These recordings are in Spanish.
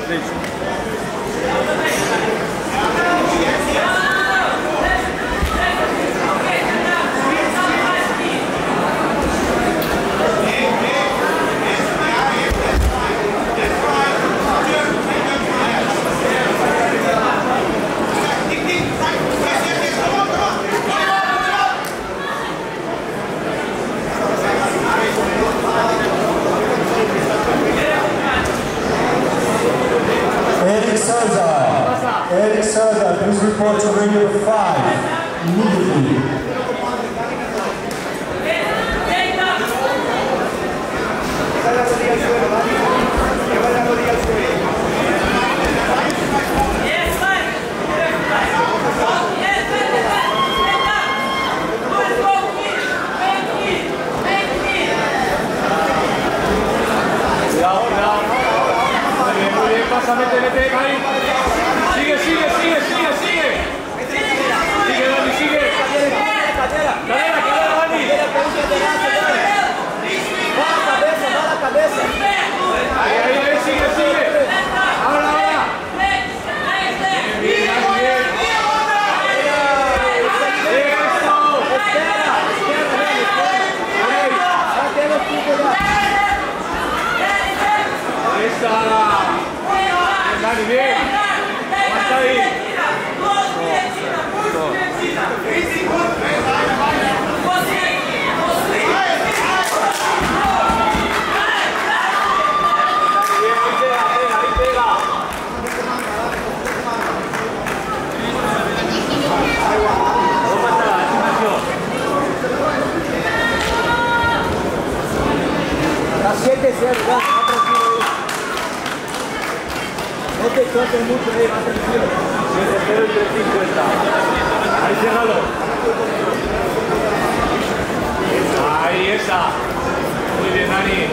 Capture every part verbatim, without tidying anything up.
Please report to ring number five immediately. Pasa, mete, mete, ahí. Sigue, sigue, sigue, sigue, sigue. Sigue, Dani, sigue. Cadera, cadera, cadera, Dani. Va a la cabeza, va a la cabeza. Ahí, ahí, ahí, sigue, sigue. Ahora, ahora. Bien, bien, bien. Eso. Espera, espera, ya tiene tiempo ya. Esa. Dani, bien. Aguanta ahí. Está siete cero, va tranquilo ahí. No te choques mucho ahí, va tranquilo. siete cero y tres cincuenta. Ahí, ciérralo. Ahí, esa. Muy bien, Dani.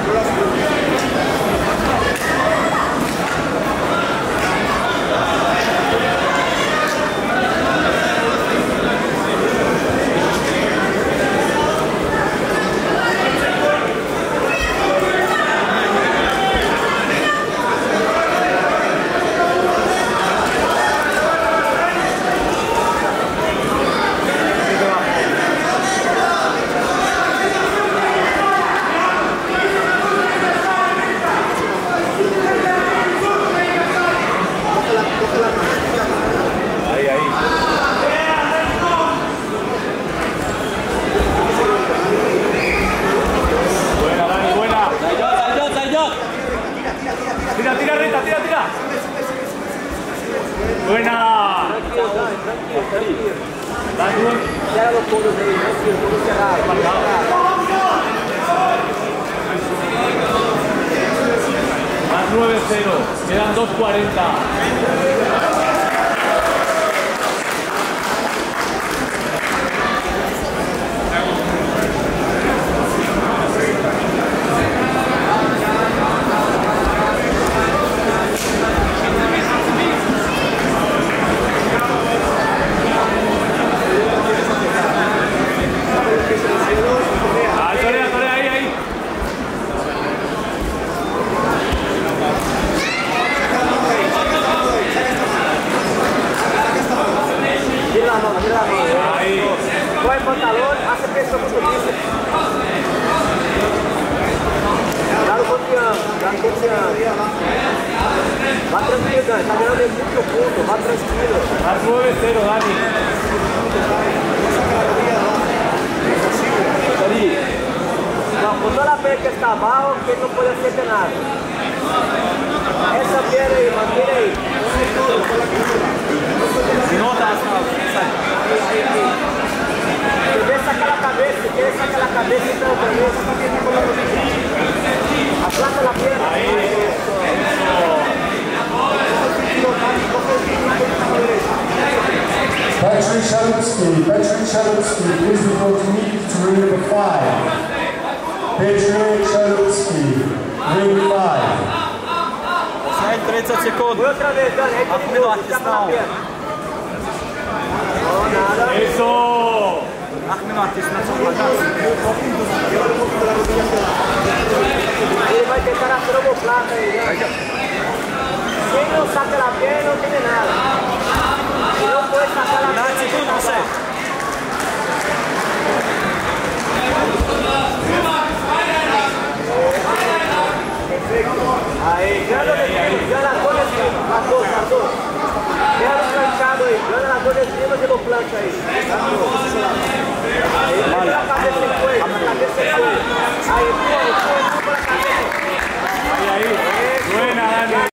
Tira, tira, Rita, tira, tira. Buena. Cierra los codos ahí, no codo cerrado. Más nueve cero, quedan dos cuarenta. Coge el pantalón, hace peso con tu bíceps. Dale confianza, dale confianza. Va tranquilo, Dani, está ganando en mucho punto, va tranquilo. Más nueve cero, Dani. No, con toda la pelea que está abajo, que no puede hacerte nada. Esa pierna ahí, mantiene ahí. No, está. Ahí, ahí, ahí. Se quer sacar la cabeza, se quiere sacar la cabeza y todo también. Aplaza la pierna. Ahí, eso. Patrick Shalutsky, Patrick Shalutsky, please report immediately to ring number five. Patrick Shalutsky, ring five. тридцать секунд. Foi outra vez, Dani. Aí tem Отмену que ficar na pierna. Não, nada. Eso. Отмену аттестацию. Ele vai tentar a cromoplata aí, né? não tem nada. Se não for sacar na Nazi, tu não sei. Aí, grana de grana na cor de cima. Passou, passou. Pega o planchado aí, grana na cor de cima e no plancha aí.